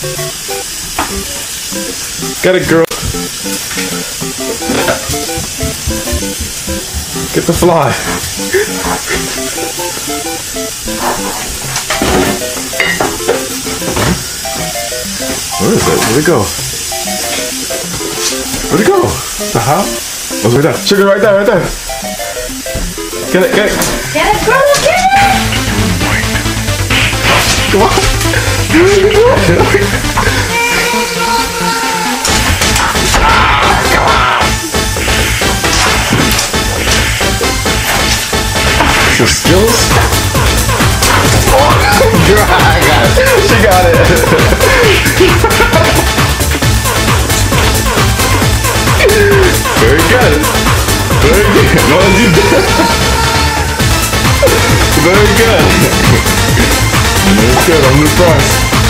Get it, girl. Get the fly. Where is it? Where'd it go? Where'd it go? The hell? Oh, it's right there. Sugar, right there, right there. Get it, get it. Get it, girl, get it! Come on. Your skills? Oh, girl, I got it. She got it. Very good. Very good. What did you do? Very good. Very good. I'm impressed.